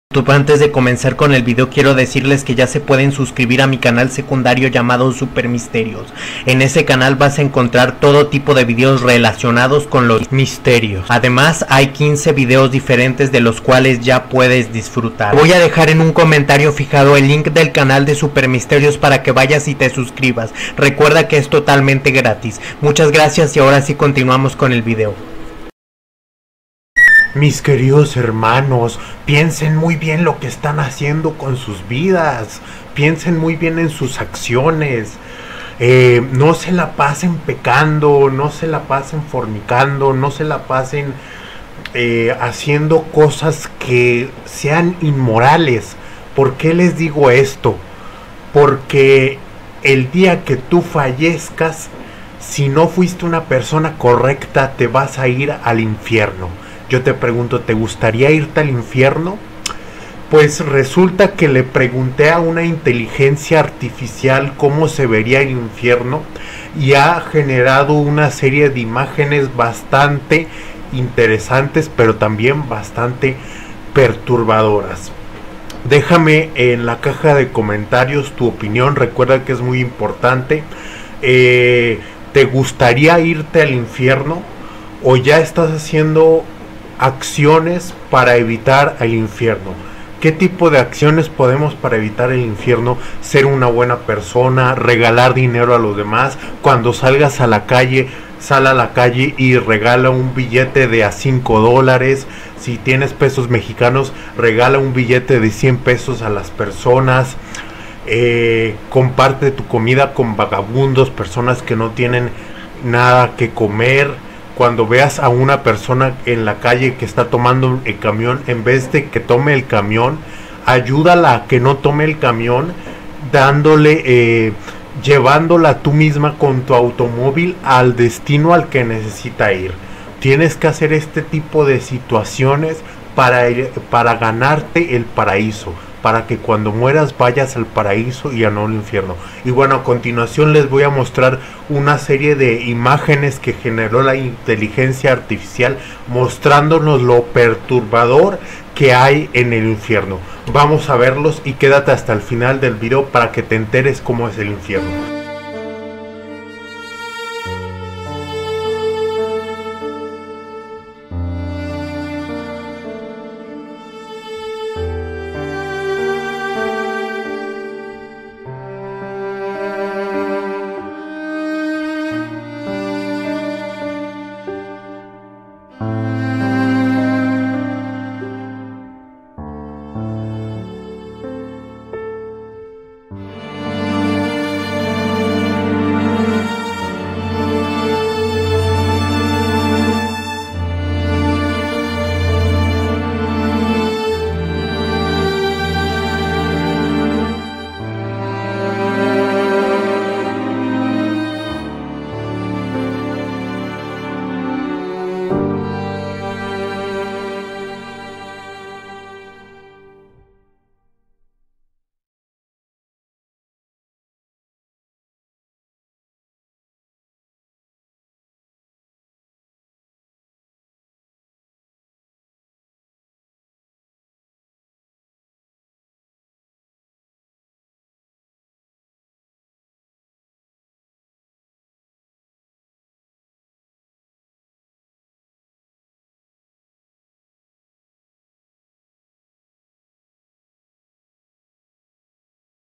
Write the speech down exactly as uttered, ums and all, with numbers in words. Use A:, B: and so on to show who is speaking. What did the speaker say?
A: Antes de comenzar con el video, quiero decirles que ya se pueden suscribir a mi canal secundario llamado Super Misterios. En ese canal vas a encontrar todo tipo de videos relacionados con los misterios. Además hay quince videos diferentes de los cuales ya puedes disfrutar. Voy a dejar en un comentario fijado el link del canal de Super Misterios para que vayas y te suscribas. Recuerda que es totalmente gratis. Muchas gracias y ahora sí continuamos con el video.
B: Mis queridos hermanos, piensen muy bien lo que están haciendo con sus vidas, piensen muy bien en sus acciones, eh, no se la pasen pecando, no se la pasen fornicando, no se la pasen eh, haciendo cosas que sean inmorales. ¿Por qué les digo esto? Porque el día que tú fallezcas, si no fuiste una persona correcta, te vas a ir al infierno. Yo te pregunto, ¿te gustaría irte al infierno? Pues resulta que le pregunté a una inteligencia artificial cómo se vería el infierno y ha generado una serie de imágenes bastante interesantes, pero también bastante perturbadoras. Déjame en la caja de comentarios tu opinión, recuerda que es muy importante. Eh, ¿te gustaría irte al infierno o ya estás haciendo acciones para evitar el infierno? ¿Qué tipo de acciones podemos para evitar el infierno? Ser una buena persona, regalar dinero a los demás. Cuando salgas a la calle, sal a la calle y regala un billete de a cinco dólares. Si tienes pesos mexicanos, regala un billete de cien pesos a las personas. Eh, comparte tu comida con vagabundos, personas que no tienen nada que comer. Cuando veas a una persona en la calle que está tomando el camión, en vez de que tome el camión, ayúdala a que no tome el camión, dándole, eh, llevándola tú misma con tu automóvil al destino al que necesita ir. Tienes que hacer este tipo de situaciones para, para ganarte el paraíso, para que cuando mueras vayas al paraíso y a no al infierno. Y bueno, a continuación les voy a mostrar una serie de imágenes que generó la inteligencia artificial mostrándonos lo perturbador que hay en el infierno. Vamos a verlos y quédate hasta el final del video para que te enteres cómo es el infierno.